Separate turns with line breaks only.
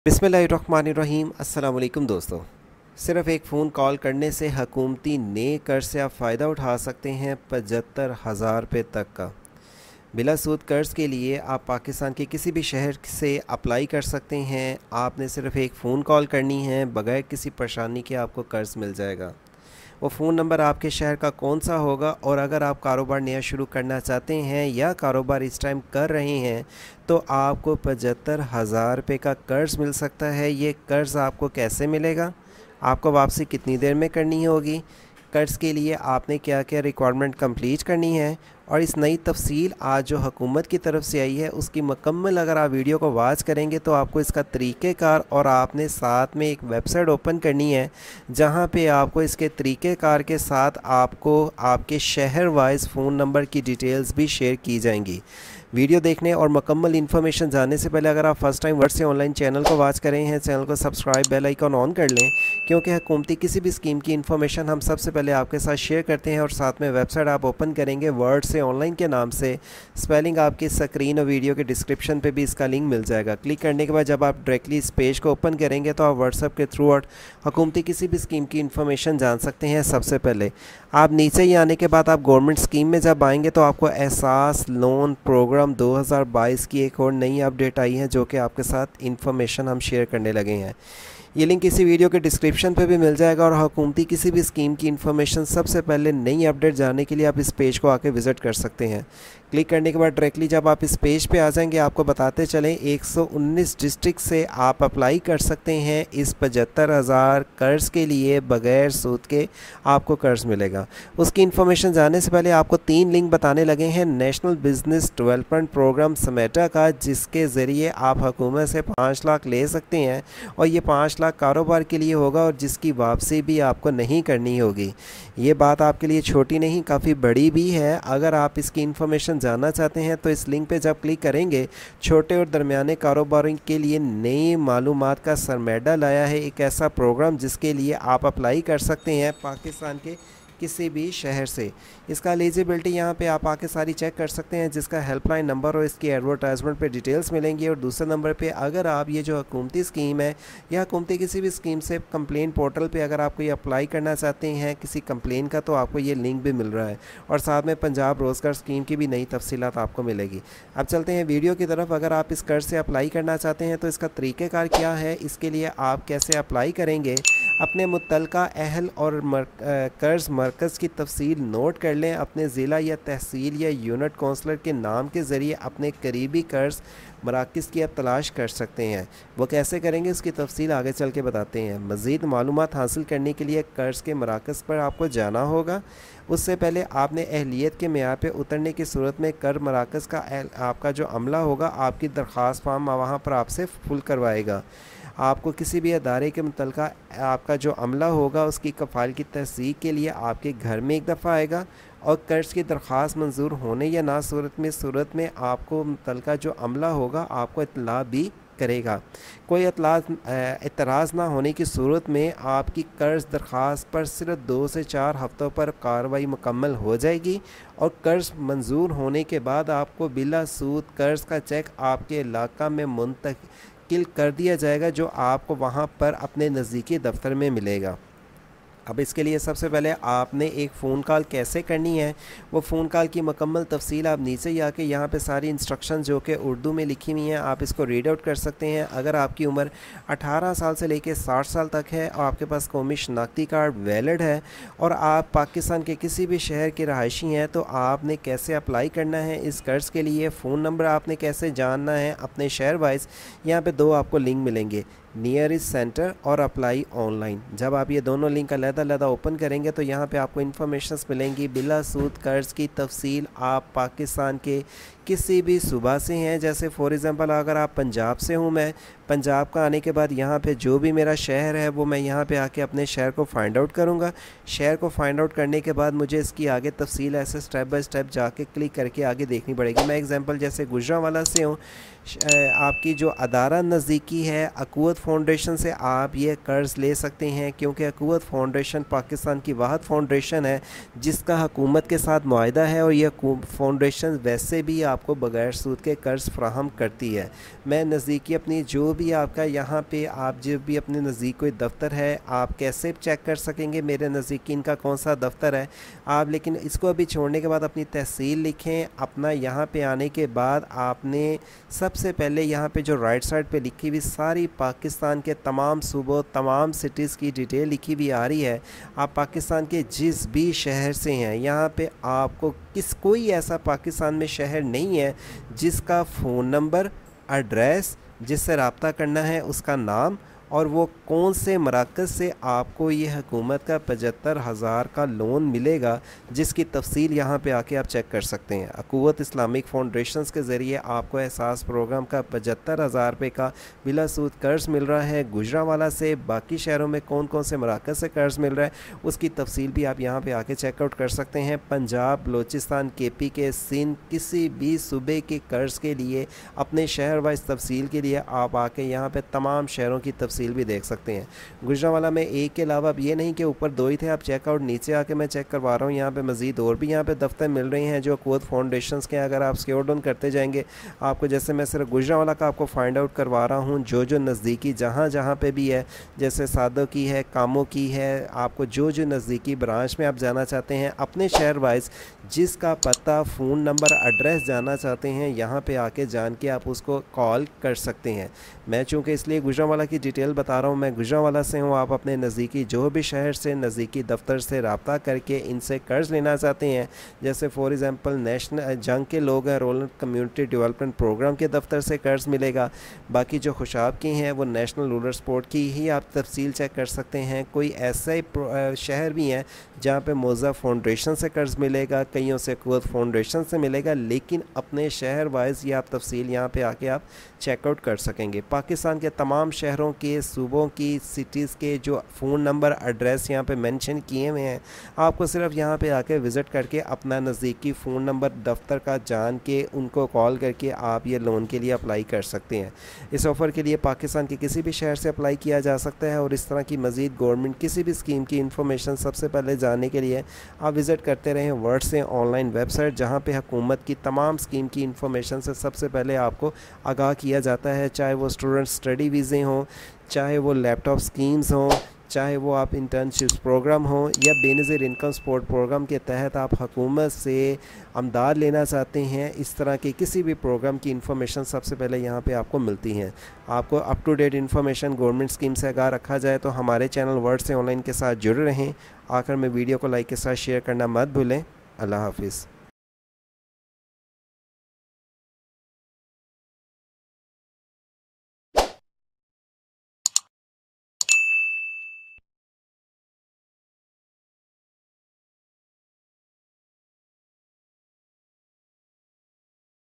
बिस्मिल्लाहिर्रहमानिर्रहीम। अस्सलाम वालेकुम दोस्तों। सिर्फ़ एक फ़ोन कॉल करने से हुकूमती नए कर्ज से आप फ़ायदा उठा सकते हैं 75,000 रुपये तक का। बिला सूद कर्ज़ के लिए आप पाकिस्तान के किसी भी शहर से अप्लाई कर सकते हैं। आपने सिर्फ़ एक फ़ोन कॉल करनी है, बग़ैर किसी परेशानी के आपको कर्ज़ मिल जाएगा। वो फ़ोन नंबर आपके शहर का कौन सा होगा, और अगर आप कारोबार नया शुरू करना चाहते हैं या कारोबार इस टाइम कर रहे हैं तो आपको 75,000 रुपये का कर्ज़ मिल सकता है। ये कर्ज़ आपको कैसे मिलेगा, आपको वापसी कितनी देर में करनी होगी, कर्ज़ के लिए आपने क्या क्या रिक्वायरमेंट कंप्लीट करनी है, और इस नई तफसील आज जो हुकूमत की तरफ से आई है उसकी मुकम्मल अगर आप वीडियो को वॉच करेंगे तो आपको इसका तरीक़ेकार, और आपने साथ में एक वेबसाइट ओपन करनी है जहां पे आपको इसके तरीक़ेकार के साथ आपको आपके शहर वाइज फ़ोन नंबर की डिटेल्स भी शेयर की जाएंगी। वीडियो देखने और मुकम्मल इन्फॉर्मेशन जानने से पहले अगर आप फ़र्स्ट टाइम वर्ड से ऑनलाइन चैनल को वॉच कर रहे हैं, चैनल को सब्सक्राइब, बेल आइकन ऑन कर लें, क्योंकि हुकूमती किसी भी स्कीम की इन्फॉर्मेशन हम सबसे पहले आपके साथ शेयर करते हैं। और साथ में वेबसाइट आप ओपन करेंगे वर्ड से ऑनलाइन के नाम से, स्पेलिंग आपकी स्क्रीन और वीडियो के डिस्क्रिप्शन पे भी इसका लिंक मिल जाएगा। क्लिक करने के बाद जब आप डायरेक्टली इस पेज को ओपन करेंगे तो आप व्हाट्सएप के थ्रू आउट हुकूमती किसी भी स्कीम की इन्फॉर्मेशन जान सकते हैं। सबसे पहले आप नीचे ही आने के बाद आप गवर्नमेंट स्कीम में जब आएंगे तो आपको एहसास लोन प्रोग्राम 2022 की एक और नई अपडेट आई है जो कि आपके साथ इन्फॉर्मेशन हम शेयर करने लगे हैं। ये लिंक इसी वीडियो के डिस्क्रिप्शन पे भी मिल जाएगा। और हुकूमती किसी भी स्कीम की इन्फॉर्मेशन सबसे पहले नई अपडेट जानने के लिए आप इस पेज को आके विज़िट कर सकते हैं। क्लिक करने के बाद डायरेक्टली जब आप इस पेज पे आ जाएंगे आपको बताते चलें 119 डिस्ट्रिक्ट से आप अप्लाई कर सकते हैं इस 75,000 कर्ज़ के लिए। बग़ैर सूद के आपको कर्ज़ मिलेगा। उसकी इन्फॉर्मेशन जानने से पहले आपको 3 लिंक बताने लगे हैं नेशनल बिजनेस डेवलपमेंट प्रोग्राम समेटा का, जिसके ज़रिए आप हुकूमत से 5 लाख ले सकते हैं, और ये 5 लाख कारोबार के लिए होगा और जिसकी वापसी भी आपको नहीं करनी होगी। ये बात आपके लिए छोटी नहीं, काफ़ी बड़ी भी है। अगर आप इसकी इन्फॉर्मेशन जानना चाहते हैं तो इस लिंक पे जब क्लिक करेंगे, छोटे और दरमियाने कारोबारियों के लिए नई मालूमात का सरमेडा लाया है एक ऐसा प्रोग्राम जिसके लिए आप अप्लाई कर सकते हैं पाकिस्तान के किसी भी शहर से। इसका एलिजिबिलिटी यहाँ पे आप आके सारी चेक कर सकते हैं, जिसका हेल्पलाइन नंबर और इसकी एडवर्टाइजमेंट पे डिटेल्स मिलेंगी। और दूसरे नंबर पे अगर आप ये जो हुकूमती स्कीम है या हुकूमती किसी भी स्कीम से कंप्लेन पोर्टल पे अगर आपको ये अप्लाई करना चाहते हैं किसी कंप्लेन का, तो आपको ये लिंक भी मिल रहा है, और साथ में पंजाब रोज़गार स्कीम की भी नई तफसीलात आपको मिलेगी। अब चलते हैं वीडियो की तरफ। अगर आप इस कर्ज से अप्लाई करना चाहते हैं तो इसका तरीक़ेकार क्या है, इसके लिए आप कैसे अप्लाई करेंगे, अपने मुतल्लिका अहल और कर्ज़ मरकज़ की तफसील नोट कर लें। अपने ज़िला या तहसील या यूनिट काउंसलर के नाम के ज़रिए अपने करीबी कर्ज़ मराकज़ की आप तलाश कर सकते हैं। वो कैसे करेंगे उसकी तफसील आगे चल के बताते हैं। मज़ीद मालूमात हासिल करने के लिए कर्ज़ के मराकज़ पर आपको जाना होगा। उससे पहले आपने अहलियत के मेयार पर उतरने की सूरत में कर मराकज़ का आपका जो अमला होगा आपकी दरख्वास्त फॉर्म वहाँ पर आपसे फुल करवाएगा। आपको किसी भी अदारे के मुतल्लिका आपका जो अमला होगा उसकी कफ़ाल की तस्दीक के लिए आपके घर में एक दफ़ा आएगा, और कर्ज़ की दरख्वास्त मंजूर होने या ना सूरत में आपको मुतल्लिका जो अमला होगा आपको इत्तला भी करेगा। कोई एतराज़ ना होने की सूरत में आपकी कर्ज़ दरख्वास्त पर सिर्फ 2 से 4 हफ़्तों पर कार्रवाई मुकम्मल हो जाएगी, और कर्ज़ मंजूर होने के बाद आपको बिला सूद कर्ज़ का चेक आपके इलाका में मुंतकिल कर दिया जाएगा, जो आपको वहाँ पर अपने नज़दीकी दफ्तर में मिलेगा। अब इसके लिए सबसे पहले आपने एक फ़ोन कॉल कैसे करनी है, वो फ़ोन कॉल की मुकम्मल तफसील आप नीचे ही आके यहाँ पे सारी इंस्ट्रक्शन जो कि उर्दू में लिखी हुई हैं आप इसको रीड आउट कर सकते हैं। अगर आपकी उम्र 18 साल से लेकर 60 साल तक है और आपके पास कौमी शनाख्ती कार्ड वैलिड है और आप पाकिस्तान के किसी भी शहर के रहायशी हैं, तो आपने कैसे अप्लाई करना है इस कर्ज़ के लिए, फ़ोन नंबर आपने कैसे जानना है अपने शहर वाइज। यहाँ पर 2 आपको लिंक मिलेंगे, नियरेस्ट सेंटर और अप्लाई ऑनलाइन। जब आप ये दोनों लिंक अलग-अलग ओपन करेंगे तो यहाँ पे आपको इन्फॉर्मेशंस मिलेंगी। बिला सूद कर्ज़ की तफसील आप पाकिस्तान के किसी भी सूबा से हैं, जैसे फॉर एग्ज़ाम्पल अगर आप पंजाब से हूँ, मैं पंजाब का आने के बाद यहाँ पे जो भी मेरा शहर है वो मैं यहाँ पे आके अपने शहर को फाइंड आउट करूँगा। शहर को फाइंड आउट करने के बाद मुझे इसकी आगे तफसील ऐसे स्टेप बाय स्टेप जाके क्लिक करके आगे देखनी पड़ेगी। मैं एग्ज़ाम्पल जैसे गुजरांवाला से हूँ, आपकी जो अदारा नज़दीकी है अक़ुव्वत फाउंडेशन से आप ये कर्ज़ ले सकते हैं, क्योंकि अक़ुव्वत फाउंडेशन पाकिस्तान की वाहिद फाउंडेशन है जिसका हुकूमत के साथ मुआहदा है, और यह फाउंडेशन वैसे भी आपको बग़ैर सूद के कर्ज़ फ्राहम करती है। मैं नज़दीकी अपनी जो भी आपका यहाँ पे आप जब भी अपने नज़दीक कोई दफ्तर है, आप कैसे चेक कर सकेंगे मेरे नज़दीक इनका कौन सा दफ्तर है। आप लेकिन इसको अभी छोड़ने के बाद अपनी तहसील लिखें। अपना यहाँ पे आने के बाद आपने सबसे पहले यहाँ पे जो राइट साइड पे लिखी हुई सारी पाकिस्तान के तमाम सूबों, तमाम सिटीज़ की डिटेल लिखी हुई आ रही है। आप पाकिस्तान के जिस भी शहर से हैं, यहाँ पे आपको कोई ऐसा पाकिस्तान में शहर नहीं है जिसका फ़ोन नंबर, एड्रेस, जिससे रब्ता करना है उसका नाम और वो कौन से मराकज़ से आपको ये हुकूमत का 75,000 का लोन मिलेगा, जिसकी तफसील यहाँ पे आके आप चेक कर सकते हैं। अक़ुव्वत इस्लामिक फाउंडेशन के ज़रिए आपको एहसास प्रोग्राम का 75,000 रुपये का बिला सूद कर्ज़ मिल रहा है गुजरांवाला से। बाकी शहरों में कौन कौन से मराकज़ से कर्ज़ मिल रहा है उसकी तफसील भी आप यहाँ पर आके चेकआउट कर सकते हैं। पंजाब, बलोचिस्तान, KP के, सिंध, किसी भी सूबे के कर्ज़ के लिए अपने शहर वाइज तफसील के लिए आप आके यहाँ पर तमाम शहरों की तफसील भी देख सकते हैं। गुजरांवाला में एक के अलावा अब ये नहीं कि ऊपर 2 ही थे, आप चेकआउट नीचे आके मैं चेक करवा रहा हूँ। यहाँ पे मज़ीद और भी यहाँ पे दफ्तर मिल रहे हैं जो अक़ुव्वत फाउंडेशंस के। अगर आप स्क्रॉल डाउन करते जाएंगे आपको, जैसे मैं सिर्फ गुजरांवाला का आपको फाइंड आउट करवा रहा हूँ, जो नज़दीकी जहाँ पे भी है, जैसे सादो की है, कामों की है, आपको जो नज़दीकी ब्रांच में आप जाना चाहते हैं अपने शहर वाइज, जिसका पता, फ़ोन नंबर, एड्रेस जानना चाहते हैं, यहाँ पे आके जान के आप उसको कॉल कर सकते हैं। मैं चूँकि इसलिए गुजरांवाला की डिटेल बता रहा हूँ, मैं गुजरांवाला से हूँ। आप अपने नज़दीकी जो भी शहर से, नज़दीकी दफ्तर से रब्ता करके इनसे कर्ज़ लेना चाहते हैं, जैसे फॉर एग्ज़ाम्पल नेशनल जंग के लोग हैं, रूरल कम्युनिटी डेवलपमेंट प्रोग्राम के दफ्तर से कर्ज़ मिलेगा। बाकी जो खुशाब की हैं वो नेशनल रूरल सपोर्ट की ही आप तफसील चेक कर सकते हैं। कोई ऐसे शहर भी हैं जहाँ पे मोज़ा फाउंडेशन से कर्ज़ मिलेगा, कईयों से अक़ुव्वत फाउंडेशन से मिलेगा, लेकिन अपने शहर वाइज ये आप तफसील यहाँ पे आके आप चेकआउट कर सकेंगे। पाकिस्तान के तमाम शहरों के, सूबों की, सिटीज़ के जो फ़ोन नंबर, एड्रेस यहाँ पे मेंशन किए हुए हैं, आपको सिर्फ यहाँ पे आके विज़िट करके अपना नज़दीकी फ़ोन नंबर दफ्तर का जान के उनको कॉल करके आप ये लोन के लिए अप्लाई कर सकते हैं। इस ऑफ़र के लिए पाकिस्तान के किसी भी शहर से अप्लाई किया जा सकता है और इस तरह की मज़ीद गवर्नमेंट किसी भी स्कीम की इन्फॉर्मेशन सबसे पहले जानने के लिए आप विज़िट करते रहें वर्ड से ऑनलाइन वेबसाइट, जहाँ पे हुकूमत की तमाम स्कीम की इन्फॉर्मेशन से सबसे पहले आपको आगाह किया जाता है। चाहे वो स्टूडेंट स्टडी वीज़े हों, चाहे वो लैपटॉप स्कीम्स हों, चाहे वो आप इंटर्नशिप्स प्रोग्राम हो या बेनज़ीर इनकम सपोर्ट प्रोग्राम के तहत आप हुकूमत से अमदाद लेना चाहते हैं, इस तरह के किसी भी प्रोग्राम की इन्फॉर्मेशन सबसे पहले यहाँ पे आपको मिलती हैं। आपको up to date information government scheme से आगाह रखा जाए तो हमारे चैनल वर्ड से ऑनलाइन के साथ जुड़े रहें। आखिर में वीडियो को लाइक के साथ शेयर करना मत भूलें। अल्लाह हाफिज़।